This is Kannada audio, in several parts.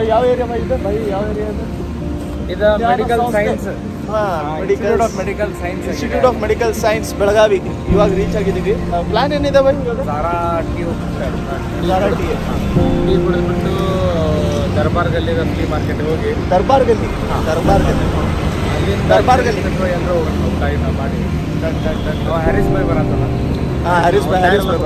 ಯಾವ ಏರಿಯಾ ಇದು ಬೈ ಯಾವ ಏರಿಯಾ ಇದು medical science institute of medical science institute of medical science Belagavi ಇವಾಗ ರೀಚ್ ಆಗಿದ್ದೀವಿ. ಪ್ಲಾನ್ ಏನಿದೆ ಬೈ ಇವಾಗ? ದಾರಾ ಟೀ ಕುಡಿದ್ಬಿಟ್ಟು ದರ್ಬಾರ್ ಗಲ್ಲಿ ಫ್ರೀ ಮಾರ್ಕೆಟ್ಗೆ ಹೋಗಿ ದರ್ಬಾರ್ ಗಲ್ಲಿ ಎಲ್ಲರೂ ಮಾಡಿ ಹ್ಯಾರಿಸ್ ಬೈ ಬರತ್ತಲ್ಲ. ಹರೀಶ್ ಭಾಯ್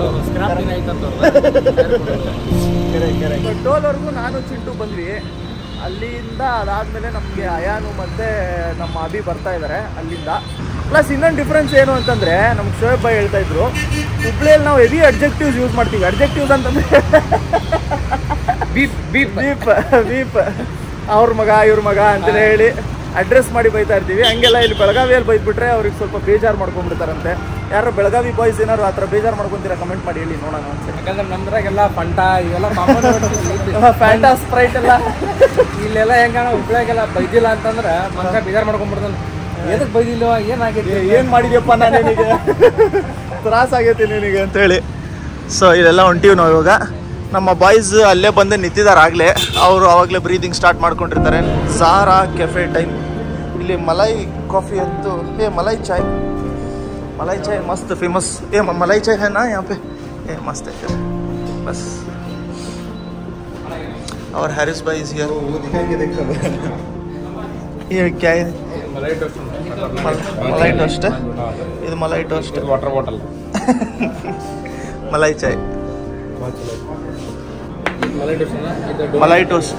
ಟೋಲ್ವರೆಗೂ ನಾನು ಚಿಂಟು ಬಂದ್ವಿ. ಅಲ್ಲಿಂದ ಅದಾದಮೇಲೆ ನಮಗೆ ಅಯಾನು ಮತ್ತು ನಮ್ಮ ಅಭಿ ಬರ್ತಾ ಇದ್ದಾರೆ ಅಲ್ಲಿಂದ. ಪ್ಲಸ್ ಇನ್ನೊಂದು ಡಿಫ್ರೆನ್ಸ್ ಏನು ಅಂತಂದರೆ ನಮ್ಗೆ ಶೋಯಬ್ ಭಾಯ್ ಹೇಳ್ತಾ ಇದ್ರು, ಹುಬ್ಳಿಯಲ್ಲಿ ನಾವು ಹೆವಿ ಅಡ್ಜೆಕ್ಟಿವ್ಸ್ ಯೂಸ್ ಮಾಡ್ತೀವಿ. ಅಡ್ಜೆಕ್ಟಿವ್ಸ್ ಅಂತಂದರೆ ಬೀಪ್ ಅವ್ರ ಮಗ ಇವ್ರ ಮಗ ಅಂತಲೇ ಹೇಳಿ ಅಡ್ರೆಸ್ ಮಾಡಿ ಬೈತಾ ಇರ್ತೀವಿ. ಹಂಗೆಲ್ಲ ಇಲ್ಲಿ ಬೆಳಗಾವಿಯಲ್ಲಿ ಬೈದ್ಬಿಟ್ರೆ ಅವ್ರಿಗೆ ಸ್ವಲ್ಪ ಬೇಜಾರು ಮಾಡ್ಕೊಂಡ್ಬಿಡ್ತಾರಂತೆ. ಯಾರು ಬೆಳಗಾವಿ ಬಾಯ್ಸ್ ಏನಾರು ಆ ಥರ ಬೇಜಾರು ಮಾಡ್ಕೊತೀರಾ ಕಮೆಂಟ್ ಮಾಡಿ ಹೇಳಿ ನೋಡೋಣ ಅನ್ಸುತ್ತೆ. ಯಾಕಂದ್ರೆ ನಮ್ದ್ರಾಗೆಲ್ಲ ಫಂಟಾ ಇವೆಲ್ಲ ಫ್ಯಾಂಟಾ ಸ್ಪ್ರೈಟ್ ಎಲ್ಲ ಇಲ್ಲೆಲ್ಲ ಹೆಂಗ ಹುಬ್ಳಿಯಾಗೆಲ್ಲ ಬೈದಿಲ್ಲ ಅಂತಂದ್ರೆ ಮನುಷ್ಯ ಬೇಜಾರು ಮಾಡ್ಕೊಂಡ್ಬಿಡ್ತಾನೆ. ಎದಕ್ಕೆ ಬೈದಿಲ್ವ, ಏನಾಗೈತಿ, ಏನು ಮಾಡಿದ್ಯಪ್ಪ ನಾನು ನಿನಗೆ ತ್ರಾಸಾಗೈತಿ ನಿನಗೆ ಅಂತೇಳಿ. ಸೊ ಇಲ್ಲೆಲ್ಲ ಹೊಂಟೀವಿ ನಾವು ಇವಾಗ. ನಮ್ಮ ಬಾಯ್ಸ್ ಅಲ್ಲೇ ಬಂದು ನಿಂತಿದ್ದಾರೆ ಆಗಲೇ. ಅವರು ಆವಾಗಲೇ ಬ್ರೀದಿಂಗ್ ಸ್ಟಾರ್ಟ್ ಮಾಡ್ಕೊಂಡಿರ್ತಾರೆ. ಝಾರಾ ಕೆಫೆ ಟೈಮ್. ಇಲ್ಲಿ ಮಲೈ ಕಾಫಿ ಅಂತೂ ಮಲೈ चाय मस्त फेमस. मलाई चाय है ना यहाँ पे, मस्त है फिर बस. और हैरिस भाई इज हियर. वो दिखाएंगे देखो ये क्या है? मलाई टोस्ट है ಇದು मलाई टोस्ट वाटर बॉटल मलाई चाय मलाई टोस्ट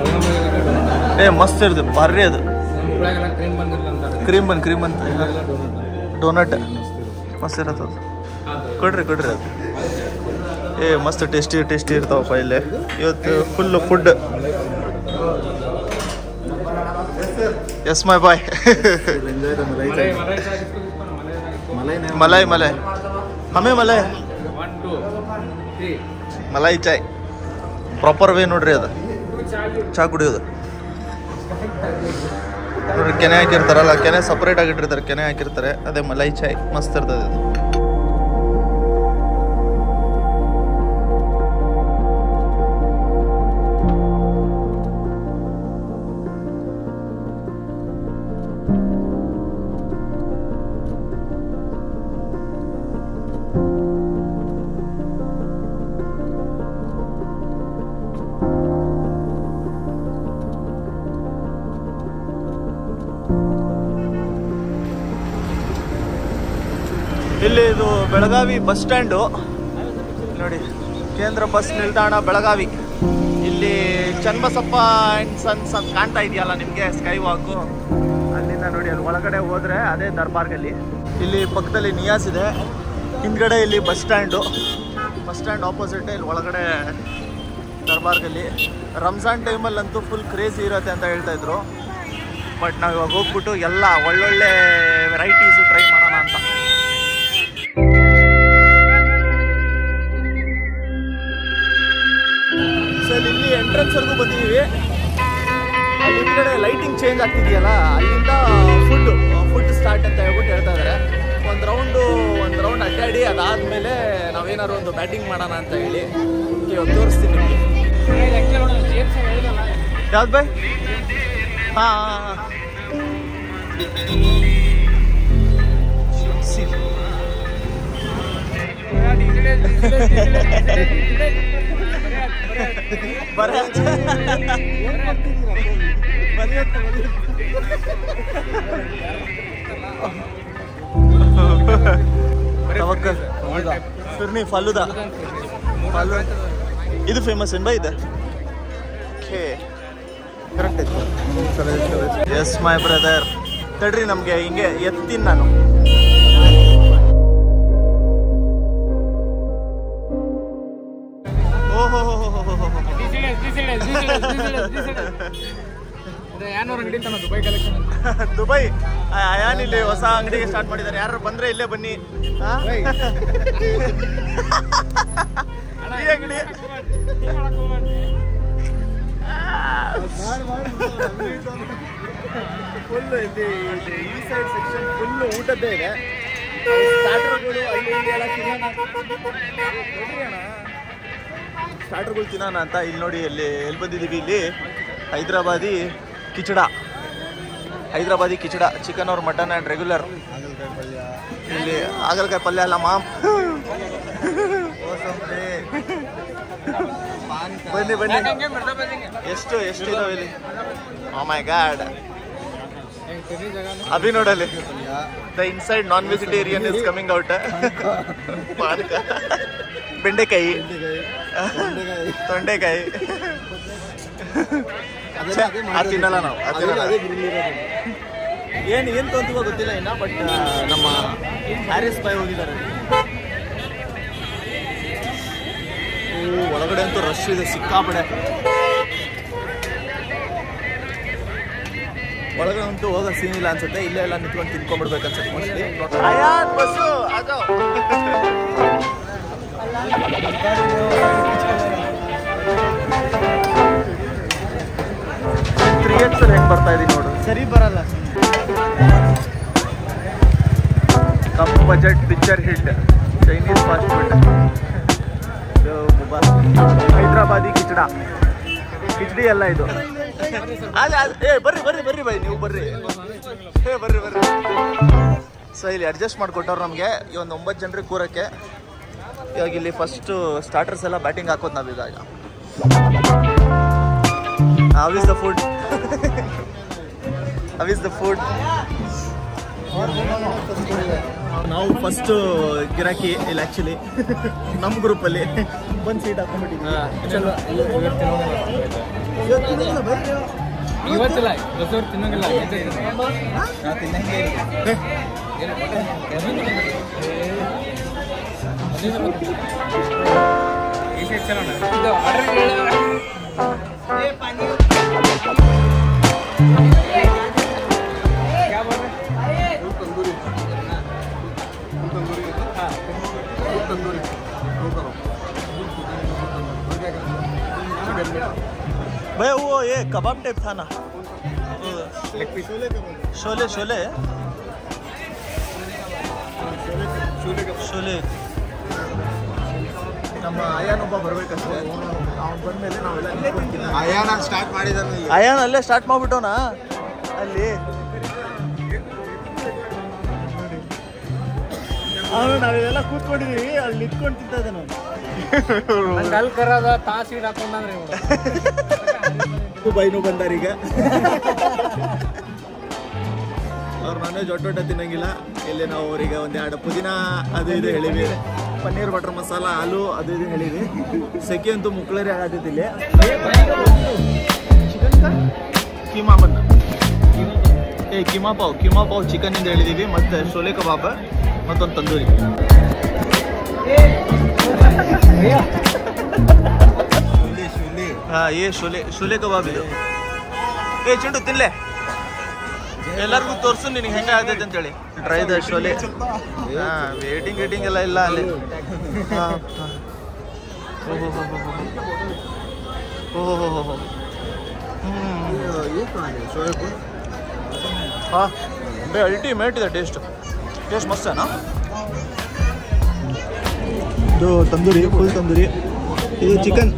ಮಸ್ತ್ ಇರ್ತದೆ ಭಾರಿ. ಅದು ಕ್ರೀಮ್ ಬನ್ ಡೋನಟ್ ಮಸ್ತ್ ಇರತ್ತೆ. ಅದು ಕೊಡ್ರಿ ಅದು ಮಸ್ತ್ ಟೇಸ್ಟಿ ಇರ್ತಾವಪ್ಪ ಇಲ್ಲೇ. ಇವತ್ತು full food. Yes my boy. Malai ಹಮೇ ಮಲೈ ಚಾಯ್ ಪ್ರಾಪರ್ ವೇ ನೋಡ್ರಿ. ಅದು ಚಹಾ ಕುಡಿಯೋದು ನೋಡ್ರಿ. ಕೆನೆ ಹಾಕಿರ್ತಾರಲ್ಲ, ಕೆನೆ ಸಪ್ರೇಟ್ ಆಗಿಟ್ಟಿರ್ತಾರೆ, ಕೆನೆ ಹಾಕಿರ್ತಾರೆ. ಅದೇ ಮಲೈ ಚಾಯ್ ಮಸ್ತ್ ಇರ್ತದೆ ಅದು. ಇಲ್ಲಿ ಇದು ಬೆಳಗಾವಿ ಬಸ್ ಸ್ಟ್ಯಾಂಡು ನೋಡಿ. ಕೇಂದ್ರ ಬಸ್ ನಿಲ್ದಾಣ ಬೆಳಗಾವಿ. ಇಲ್ಲಿ ಚನ್ನಬಸಪ್ಪ ಆ್ಯಂಡ್ ಸನ್ಸ್ ಅಂತ ಕಾಣ್ತಾ ಇದೆಯಲ್ಲ ನಿಮಗೆ, ಸ್ಕೈ ವಾಕು. ಅಲ್ಲಿಂದ ನೋಡಿ ಅಲ್ಲಿ ಒಳಗಡೆ ಹೋದರೆ ಅದೇ ದರ್ಬಾರ್ ಗಲ್ಲಿ. ಇಲ್ಲಿ ಪಕ್ಕದಲ್ಲಿ ನಿಯಾಸ್ ಇದೆ. ಹಿಂದ್ಗಡೆ ಇಲ್ಲಿ ಬಸ್ ಸ್ಟ್ಯಾಂಡ್ ಆಪೋಸಿಟ್ ಇಲ್ಲಿ ಒಳಗಡೆ ದರ್ಬಾರ್ ಗಲ್ಲಿ. ರಂಜಾನ್ ಟೈಮಲ್ಲಂತೂ ಫುಲ್ ಕ್ರೇಜಿ ಇರುತ್ತೆ ಅಂತ ಹೇಳ್ತಾ ಇದ್ರು. ಬಟ್ ನಾವು ಇವಾಗ ಹೋಗ್ಬಿಟ್ಟು ಎಲ್ಲ ಒಳ್ಳೊಳ್ಳೆ ವೆರೈಟೀಸು ಟ್ರೈ ಮಾಡೋಣ ಅಂತ. ಸೊ ಇಲ್ಲಿ ಎಂಟ್ರೆನ್ಸ್ವರೆಗೂ ಬಂದಿದ್ದೀವಿ. ಅಲ್ಲಿ ಹಿಂದ್ಗಡೆ ಲೈಟಿಂಗ್ ಚೇಂಜ್ ಆಗ್ತಿದೆಯಲ್ಲ, ಅಲ್ಲಿಂದ ಫುಡ್ ಸ್ಟಾರ್ಟ್ ಅಂತ ಹೇಳ್ಬಿಟ್ಟು ಹೇಳ್ತಾ ಇದ್ದಾರೆ. ಒಂದು ರೌಂಡ್ ಅಡ್ಡಾಡಿ ಅದಾದಮೇಲೆ ನಾವೇನಾದ್ರು ಒಂದು ಬ್ಯಾಟಿಂಗ್ ಮಾಡೋಣ ಅಂತ ಹೇಳಿ ಇವಾಗ ತೋರಿಸ್ತೀನಿ ನಿಮಗೆ. ಯಾವ್ದು ಬೈ? ಹಾಂ ಫಿರ್ನಿ ಫಲೂದಾ ಇದು ಫೇಮಸ್ ಏನ್ ಬೈ ಇದೆ? ಕರೆಕ್ಟ್ ಆಯ್ತು. Yes my brother. ತಡ್ರಿ ನಮಗೆ ಹಿಂಗೆ ಎತ್ತೀನಿ ನಾನು. ದುಬೈ ಅಯಾನ್ ಇಲ್ಲಿ ಹೊಸ ಅಂಗಡಿಗೆ ಸ್ಟಾರ್ಟ್ ಮಾಡಿದ್ದಾರೆ. ಯಾರು ಬಂದ್ರೆ ಇಲ್ಲೇ ಬನ್ನಿ. ಈ ಅಂಗಡಿ ಫುಲ್ ಈ ಸೈಡ್ ಸೆಕ್ಷನ್ ಫುಲ್ ಊಟದ್ದೇ ಇದೆ. ಸ್ಟಾರ್ಟರ್ಗಳು ಸ್ಟಾರ್ಟರ್ಗಳು ತಿನ್ನೋಣ ಅಂತ ಇಲ್ಲಿ ನೋಡಿ. ಎಲ್ಲಿ ಬಂದಿದ್ದೀವಿ? ಇಲ್ಲಿ ಹೈದ್ರಾಬಾದಿ ಕಿಚಡ, ಚಿಕನ್ और ಮಟನ್ ಆ್ಯಂಡ್ ರೆಗ್ಯುಲರ್. ಇಲ್ಲಿ ಹಾಗಲಕಾಯಿ ಪಲ್ಯ ಅಲ್ಲ ಮಾಮ್. ಬನ್ನಿ ಬನ್ನಿ. ಎಷ್ಟು ಇದಾವೆ ಇಲ್ಲಿ? ಓ ಮೈ ಗಾಡ್. ಅಭಿ ನೋಡಲ್ಲಿ the inside non vegetarian is coming out. ಪಾನಕ, ಬೆಂಡೆಕಾಯಿ, ತೊಂಡೆಕಾಯಿ ತಿನ್ನಲ್ಲ ನಾವು. ಏನು ತೊಂತೀವೋ ಗೊತ್ತಿಲ್ಲ ಇನ್ನ, ಬಟ್ ನಮ್ಮ ಹ್ಯಾರಿಸ್ ಬಾಯ್ ಹೋಗಿದ್ದಾರೆ. ಒಳಗಡೆ ಅಂತೂ ರಶ್ ಇದೆ ಸಿಕ್ಕಾಪಡೆ. ಒಳಗಡೆ ಅಂತೂ ಹೋಗೋ ಸೀನ್ ಇಲ್ಲ ಅನ್ಸುತ್ತೆ. ಇಲ್ಲೇ ಎಲ್ಲ ನಿಂತ್ಕೊಂಡು ತಿನ್ಕೊಂಡ್ಬಿಡ್ಬೇಕು ಅನ್ಸುತ್ತೆ ಮೋಸ್ಟ್ಲಿ. ಬಸ್ಸು ಅದು 3x ಹೆಂಗೆ ಬರ್ತಾ ಇದೀನಿ ನೋಡು. ಸರಿ ಬರಲ್ಲ. ಕಮ್ budget picture hit Chinese fast food. Hyderabadi khichdi ಎಲ್ಲ ಇದು. ಬರ್ರಿ ಬೈ, ನೀವು ಬರ್ರಿ. ಬರ್ರಿ. ಸೊ ಇಲ್ಲಿ ಅಡ್ಜಸ್ಟ್ ಮಾಡಿಕೊಟ್ಟವ್ರು ನಮಗೆ ಈ ಒಂದು 9 ಜನರಿಗೆ ಕೂರಕ್ಕೆ. ಇವಾಗ ಇಲ್ಲಿ ಫಸ್ಟು ಸ್ಟಾರ್ಟರ್ಸ್ ಎಲ್ಲ ಬ್ಯಾಟಿಂಗ್ ಹಾಕೋದು ನಾವೀಗ. How is the food? ನಾವು ಫಸ್ಟ್ ಗಿರಾಕಿ ಇಲ್ಲಿ ಆ್ಯಕ್ಚುಲಿ ನಮ್ಮ ಗ್ರೂಪಲ್ಲಿ ಬಂದು ಸೀಟ್ ಹಾಕೊಂಡ್ಬಿಟ್ಟಿದ್ವಿ. ಇವತ್ತಿಲ್ಲ ತಿನ್ನಂಗಿಲ್ಲ. भाई वो ये कबाब टाइप था ना, शोले ನಮ್ಮ ಅಯಾನ್ ಒಬ್ಬ ಬರ್ಬೇಕಷ್ಟೇ. ಅವ್ನು ಬಂದ್ಮೇಲೆ ನಾವೆಲ್ಲ ಅಯಾನ್ ಅಲ್ಲೇ ಸ್ಟಾರ್ಟ್ ಮಾಡ್ಬಿಟ್ಟವನ ಅಲ್ಲಿ. ಅವನು ನಾವೆಲ್ಲ ಕೂತ್ಕೊಂಡಿದೀವಿ, ಅಲ್ಲಿ ನಿಂತ್ಕೊಂಡು ತಿಂತ ಇದ್ದೆ ನಾನು. ಅಲ್ಲಿ ಕರದ ತಾಸೀಡ್ ಹಾಕೊಂಡ್ರೆ ಬೈನು ಬಂದಾರೀಗ. ಅವ್ರು ನಾನ್ ವೆಜ್ ಒಟ್ಟೊಟ್ಟ ತಿನ್ನಂಗಿಲ್ಲ. ಇಲ್ಲಿ ನಾವು ಅವ್ರಿಗೆ ಒಂದೆರಡು ಪುದೀನ ಅದು ಇದು ಹೇಳಿವಿ, ಪನ್ನೀರ್ ಬಟರ್ ಮಸಾಲ, ಆಲೂ ಅದು ಇದು ಹೇಳಿವಿ. ಸೆಕೆ ಅಂತೂ ಮುಕ್ಳರಿ ಆಗತ್ತೈತಿ ಇಲ್ಲಿ. ಕೀಮಾ ಬನ್ನ ಕೀಮಾ ಪಾವ್ ಚಿಕನ್ ಇಂದ ಹೇಳಿದೀವಿ. ಮತ್ತೆ ಶೋಲೆ ಕಬಾಬ್ ಮತ್ತೊಂದು ತಂದೂರಿ. ಏ ಶೋಲೆ ಕಬಾಬ್ ಇದು. ಏ ಚಿಂಟು ತಿನ್ಲೆ, ಎಲ್ಲರಿಗೂ ತೋರ್ಸು ನಿನಗೆ ಹೆಂಗೆ ಆಗ್ತೈತೆ ಅಂತೇಳಿ. Dry the Sholay. ವೇಟಿಂಗ್ ಎಲ್ಲ ಇಲ್ಲ ಅಲ್ಲಿ. ಓಹೋ ಹಾಂ ಬೇ ಅಲ್ಟಿಮೇಟ್ ಇದೆ. ಟೇಸ್ಟ್ ಮಸ್ತ್. ಇದು ತಂದೂರಿ, ಫುಲ್ ತಂದೂರಿ. ಇದು ಚಿಕನ್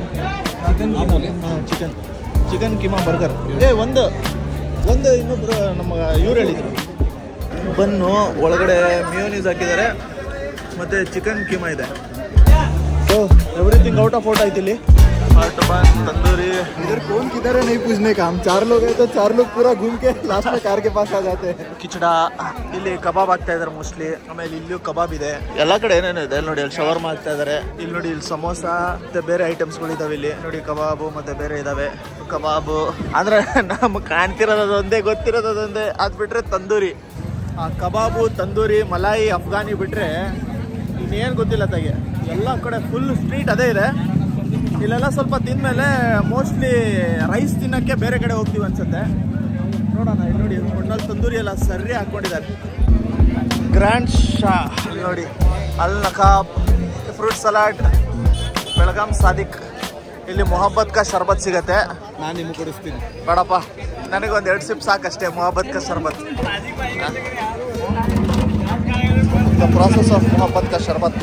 ಕೀಮಾ ಬರ್ಗರ್. ಒಂದು ಇನ್ನೊಬ್ರು ನಮ್ಮ ಇವ್ರು ಹೇಳಿದ್ರು. ಬನ್ನು ಒಳಗಡೆ ಮಿಯೋನೀಸ್ ಹಾಕಿದ್ದಾರೆ, ಮತ್ತೆ ಚಿಕನ್ ಕೀಮಾ ಇದೆ. So everything out of out ಆಯ್ತು ಇಲ್ಲಿ. हार्ट बन तंदूरी। इधर कौन किधर है नहीं पूछने का, हम 4 लोग हैं तो 4 लोग पूरा घूम के लास्ट में कार के पास आ जाते हैं। ಕಿಚಡ ಇಲ್ಲಿ ಕಬಾಬ್ ಆಗ್ತಾ ಇದಾರೆ ಮೋಸ್ಟ್ಲಿ. ಆಮೇಲೆ ಇಲ್ಲಿಯೂ ಕಬಾಬ್ ಇದೆ. ಎಲ್ಲ ಕಡೆ ಏನೇನು ಇದೆ ನೋಡಿ. ಅಲ್ಲಿ ಶವರ್ಮ ಆಗ್ತಾ ಇದಾರೆ. ಇಲ್ಲಿ ನೋಡಿ, ಇಲ್ಲಿ ಸಮೋಸ ಮತ್ತೆ ಬೇರೆ ಐಟಮ್ಸ್ಗಳು ಇದಾವೆ. ಇಲ್ಲಿ ನೋಡಿ ಕಬಾಬು ಮತ್ತೆ ಬೇರೆ ಇದಾವೆ. ಕಬಾಬು ಅಂದ್ರೆ ನಮ್ಗೆ ಕಾಣ್ತಿರೋದೊಂದೇ, ಗೊತ್ತಿರೋದೊಂದೇ. ಅದು ಬಿಟ್ರೆ ತಂದೂರಿ. ಆ ಕಬಾಬು, ತಂದೂರಿ, ಮಲಾಯಿ, ಅಫ್ಘಾನಿ ಬಿಟ್ರೆ ಇನ್ನೇನು ಗೊತ್ತಿಲ್ಲ ತಾಗೆ. ಎಲ್ಲ ಕಡೆ ಫುಲ್ ಸ್ಟ್ರೀಟ್ ಅದೇ ಇದೆ. ಇಲ್ಲೆಲ್ಲ ಸ್ವಲ್ಪ ತಿಂದಮೇಲೆ ಮೋಸ್ಟ್ಲಿ ರೈಸ್ ತಿನ್ನೋಕ್ಕೆ ಬೇರೆ ಕಡೆ ಹೋಗ್ತೀವಿ ಅನ್ಸುತ್ತೆ. ನೋಡೋಣ. ಇಲ್ಲಿ ನೋಡಿ ಒಟ್ನಲ್ಲಿ ತಂದೂರಿ ಎಲ್ಲ ಸರಿ ಹಾಕ್ಕೊಂಡಿದ್ದಾರೆ. ಗ್ರ್ಯಾಂಡ್ ಶಾ ಇಲ್ಲಿ ನೋಡಿ. Al Naqab, fruit salad, Belgaum Sadiq. ಇಲ್ಲಿ ಮೊಹಬ್ಬತ್ ಕಾ ಶರ್ಬತ್ ಸಿಗತ್ತೆ. ನಾನು ನಿಮಗೆ ಕೊಡಿಸ್ತೀನಿ. ಬೇಡಪ್ಪ, ನನಗೊಂದು 2 ಸಿಪ್ ಸಾಕಷ್ಟೇ ಮೊಹಬ್ಬತ್ ಕಾ ಶರ್ಬತ್. ದ ಪ್ರಾಸೆಸ್ ಆಫ್ ಮೊಹಬ್ಬತ್ ಕಾ ಶರ್ಬತ್.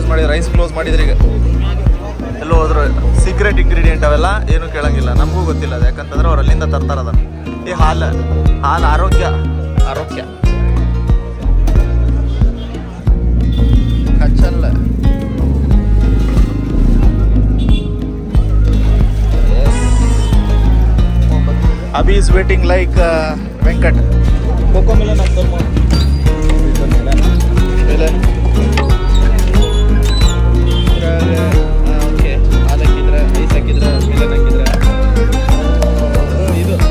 ರೈಸ್ ಕ್ಲೋಸ್ ಮಾಡಿದ್ರೆ ಈಗ ಎಲ್ಲೋ ಹೋದ್ರು. ಸೀಕ್ರೆಟ್ ಇಂಗ್ರೀಡಿಯೆಂಟ್ ಅವೆಲ್ಲ ಏನು ಕೇಳಂಗಿಲ್ಲ, ನಮಗೂ ಗೊತ್ತಿಲ್ಲ ಅದು, ಯಾಕಂತಂದ್ರೆ ಅವ್ರು ಅಲ್ಲಿಂದ ತರ್ತಾರದ. ಈ ಹಾಲು ಆರೋಗ್ಯ ಕಚ್ಚಲ್ಲ. Abhi is waiting like Venkat. Coco melon ಆಗ್ತದೆ ಓಕೆ. ಹಾಲು ಹಾಕಿದ್ರೆ, ಐಸ್ ಹಾಕಿದ್ರೆ, ಮಿಲನ್ ಹಾಕಿದ್ರೆ ಇದು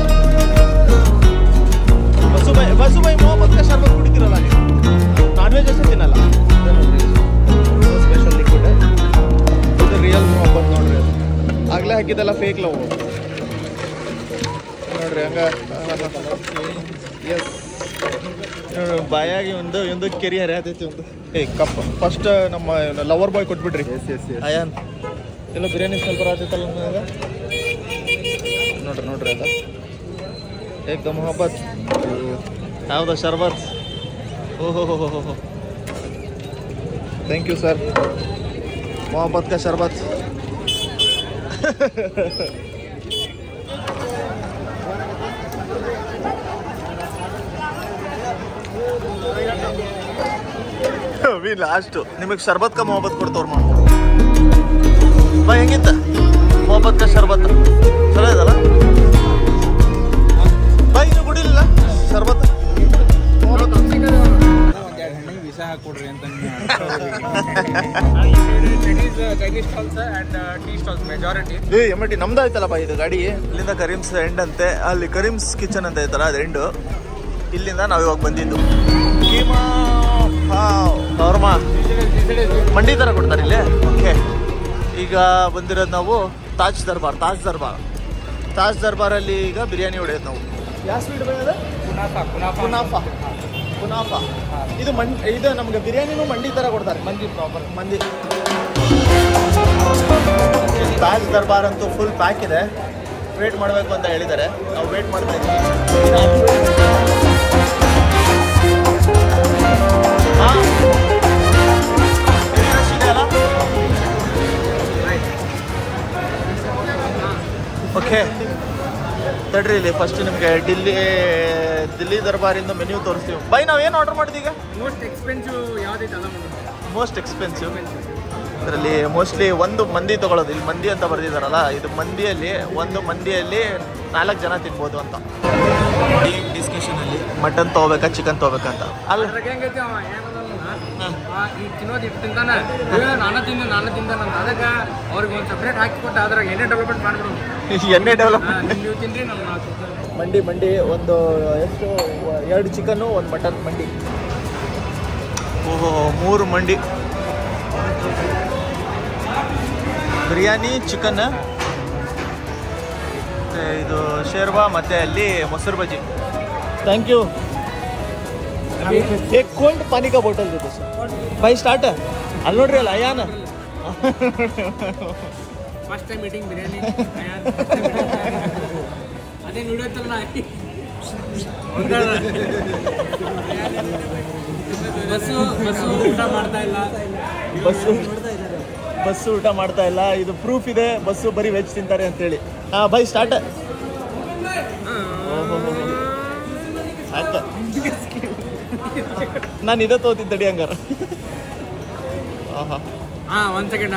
ಬಸುಬಾಯಿ ಮೊಹಮ್ಮದ್ ಕಾ ಶರ್ಬತ್ ಕುಡಿತೀರಲ್ಲ ನೀವು, ನಾನ್ ವೆಜ್ ಅಷ್ಟೇ ತಿನ್ನಲ್ಲ. ಸ್ಪೆಷಲ್ ಲಿಕ್ವಿಡ್ ಇದು ರಿಯಲ್ ಮೊಹಮ್ಮದ್ ನೋಡ್ರಿ. ಆಗಲೇ ಹಾಕಿದ್ದೆಲ್ಲ ಫೇಕ್ ಲವ್ ನೋಡ್ರಿ ಹಂಗ. ಎಸ್ ಬಾಯಾಗಿ ಒಂದು ಕೆರಿ ಹರಿಯತೈತಿ ಒಂದು. ಕಪ್ ಫಸ್ಟ್ ನಮ್ಮ ಲವರ್ ಬಾಯ್ ಕೊಟ್ಬಿಡ್ರಿ. ಅಯಾನ್ ಎಲ್ಲ ಬಿರಿಯಾನಿ ಸ್ವಲ್ಪ ಬರತೈತಲ್ಲ ನನಗೆ. ನೋಡ್ರಿ ಅದ ಏಕ್ದಮ್ ಮೊಹಬ್ಬತ್. ಯಾವ್ದು ಶರ್ಬತ್? ಓಹೋ ಥ್ಯಾಂಕ್ ಯು ಸರ್. ಮೊಹಬ್ಬತ್ ಕಾ ಶರ್ಬತ್. ಲಾಸ್ಟ್ ನಿಮಗೆ ಶರ್ಬತ್ ಕಾ ಮೊಹಬ್ಬತ್ ಕೊಡ್ತವ್ರು ಮಾಡ್ಬೋದು. ಬಾ ಹೆಂಗಿತ್ತ ಮೊಹಬ್ಬತ್ ಕಾ ಶರ್ಬತ್? ಚಲೋ ಇದಲ್ಲ ಬಾ. ಇನ್ನು ಕುಡಿಲಿಲ್ಲ ಶರ್ಬತ್? ಹಾಕೊಡ್ರಿ ಅಂತ ಎಮ್ಮಟಿ ನಮ್ದು ಆಯ್ತಲ್ಲಪ್ಪ ಇದು ಗಾಡಿ. ಇಲ್ಲಿಂದ ಕರೀಮ್ಸ್ ಎಂಡ್ ಅಂತೆ, ಅಲ್ಲಿ ಕರೀಮ್ಸ್ ಕಿಚನ್ ಅಂತ ಐತಲ್ಲ ಅದು ಎಂಡು. ಇಲ್ಲಿಂದ ನಾವು ಇವಾಗ ಬಂದಿದ್ದು ಕೀಮಾ ಶವರ್ಮಾ ಮಂಡಿ ಥರ ಕೊಡ್ತಾರೆ ಇಲ್ಲಿ. ಓಕೆ, ಈಗ ಬಂದಿರೋದು ನಾವು ತಾಜ್ ದರ್ಬಾರಲ್ಲಿ ಈಗ ಬಿರಿಯಾನಿ ಹೊಡೆಯೋದು ನಾವು. ಯಾವ ಸ್ವೀಟ್ ಬಂದಿದೆ? ಕುನಾಫಾ. ಇದು ನಮ್ಗೆ ಬಿರಿಯಾನಿನೂ ಮಂಡಿ ಥರ ಕೊಡ್ತಾರೆ. ಮಂದಿ ತಾಜ್ ದರ್ಬಾರ್ ಅಂತೂ ಫುಲ್ ಪ್ಯಾಕ್ ಇದೆ. ವೇಟ್ ಮಾಡಬೇಕು ಅಂತ ಹೇಳಿದ್ದಾರೆ, ನಾವು ವೇಟ್ ಮಾಡ್ತಾ ಇದ್ದೀವಿ. ಓಕೆ ತಡ್ರಿ, ಇಲ್ಲಿ ಫಸ್ಟ್ ನಿಮಗೆ ದಿಲ್ಲಿ ದರ್ಬಾರಿಂದ ಮೆನ್ಯೂ ತೋರಿಸ್ತೀವಿ. ಬೈ ನಾವೇನು ಆರ್ಡರ್ ಮಾಡಿದೀಗ? ಮೋಸ್ಟ್ ಎಕ್ಸ್ಪೆನ್ಸಿವ್ ಇದರಲ್ಲಿ ಮೋಸ್ಟ್ಲಿ ಒಂದು ಮಂದಿ ತೊಗೊಳೋದು. ಇಲ್ಲಿ ಮಂದಿ ಅಂತ ಬರೆದಿದ್ದಾರಲ್ಲ, ಇದು ಒಂದು ಮಂದಿಯಲ್ಲಿ 4 ಜನ ತಿನ್ಬೋದು ಅಂತ. ಈ ಡಿಸ್ಕಷನಲ್ಲಿ ಮಟನ್ ತೊಗೋಬೇಕಾ ಚಿಕನ್ ತೊಗೋಬೇಕಂತ ಅಲ್ಲ. ತಿನ್ನೋದು ಇಟ್ಟು ತಿಂತಾನೆ, ನಾನು ತಿಂತಾನೆ ಅದಕ್ಕೆ ಅವ್ರಿಗೆ ಒಂದು ಸಪ್ರೇಟ್ ಹಾಕಿ ಕೊಟ್ಟು ಅದ್ರಾಗ ಎಣ್ಣೆ ಡೆವಲಪ್ಮೆಂಟ್ ಮಾಡ್ಬಿಡೋದು. ಎಣ್ಣೆ ಡೆವಲಪ್ಮೆಂಟ್. ನೀವು ತಿನ್ರಿ ನಮ್ಮ ಮಂಡಿ ಒಂದು ಎಷ್ಟು 2 ಚಿಕನ್ನು 1 ಮಟನ್ ಮಂಡಿ. ಓಹೋ 3 ಮಂಡಿ, ಬಿರಿಯಾನಿ, ಚಿಕನ್, ಇದು ಶೇರ್ವಾ, ಮತ್ತು ಅಲ್ಲಿ ಮೊಸರು ಬಜ್ಜಿ. Thank you. एक कोल्ड पानी का बोतल दे दो सर. भाई स्टार्ट ಅಲ್ಲಿ ನೋಡ್ರಿ ಅಲ್ಲ Ayaan first time eating biryani. ಅದೇ ನೋಡತ್ತಲ್ಲ ಬಸ್ಸು ಊಟ ಮಾಡ್ತಾ ಇಲ್ಲ. ಬಸ್ಸು ಊಟ ಮಾಡ್ತಾ ಇಲ್ಲ. ಇದು ಪ್ರೂಫ್ ಇದೆ, ಬಸ್ಸು ಬರೀ ವೆಜ್ ತಿಂತಾರೆ ಅಂತೇಳಿ. ಹಾಂ ಬೈ ಸ್ಟಾರ್ಟ್. ಆಯ್ತು, ನಾನು ಇದೇ ತೋತಿದ್ದಡಿ ಹಂಗಾರ. ಒಂದು ಸೆಕೆಂಡ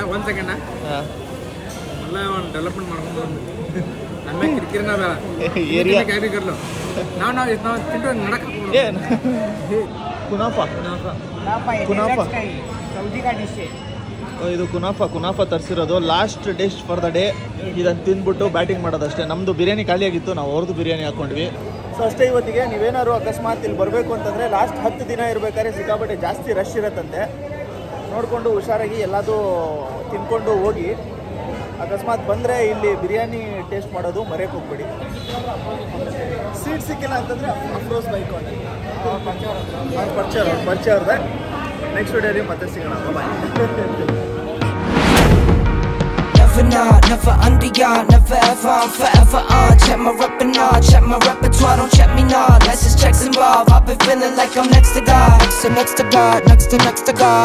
ಎಲ್ಲ ಒಂದು ಡೆವಲಪ್ಮೆಂಟ್ ಮಾಡ್ಕೊಂಡು ನಮಗೆ ಕಿರಿಕಿರಿನ ಏರಿಯಾ ಕರ್ಲು ನಾವು ತಿಂದು ನಡಕ ಏನು ಕುನಾಫಾ ಇದು ಕುನಾಫಾ ತರಿಸಿರೋದು. Last dish for the day. ಇದನ್ನು ತಿಂದ್ಬಿಟ್ಟು ಬ್ಯಾಟಿಂಗ್ ಮಾಡೋದಷ್ಟೇ. ನಮ್ಮದು ಬಿರಿಯಾನಿ ಖಾಲಿ ಆಗಿತ್ತು, ನಾವು ಅವ್ರದ್ದು ಬಿರಿಯಾನಿ ಹಾಕ್ಕೊಂಡ್ವಿ. ಸೊ ಅಷ್ಟೇ ಇವತ್ತಿಗೆ. ನೀವೇನಾದ್ರು ಅಕಸ್ಮಾತ್ ಇಲ್ಲಿ ಬರಬೇಕು ಅಂತಂದರೆ ಲಾಸ್ಟ್ 10 ದಿನ ಇರಬೇಕಾದ್ರೆ ಸಿಕ್ಕಾಪಟ್ಟೆ ಜಾಸ್ತಿ ರಶ್ ಇರತ್ತಂತೆ. ನೋಡಿಕೊಂಡು ಹುಷಾರಾಗಿ ಎಲ್ಲದೂ ತಿನ್ಕೊಂಡು ಹೋಗಿ. ಅಕಸ್ಮಾತ್ ಬಂದರೆ ಇಲ್ಲಿ ಬಿರಿಯಾನಿ ಟೇಸ್ಟ್ ಮಾಡೋದು ಮರೆಯೋಕೆ ಹೋಗ್ಬೇಡಿ. ಸೀಟ್ ಸಿಕ್ಕಿಲ್ಲ ಅಂತಂದರೆ ಅಫ್ರೋಸ್ ಬೈಕ್ ಪರಿಚಯ ಅವ್ರದ್ದೆ. ನೆಕ್ಸ್ಟ್ ವಿಡಿಯೋಲಿ ಮತ್ತೆ ಸಿಗೋಣ. ಬಾಯ್. Never not, never under yard, never ever, I'm forever on. Check my rep and all, check my repertoire, don't check me now. Let's just check involved. I've been feeling like I'm next to God, next to God, next to God.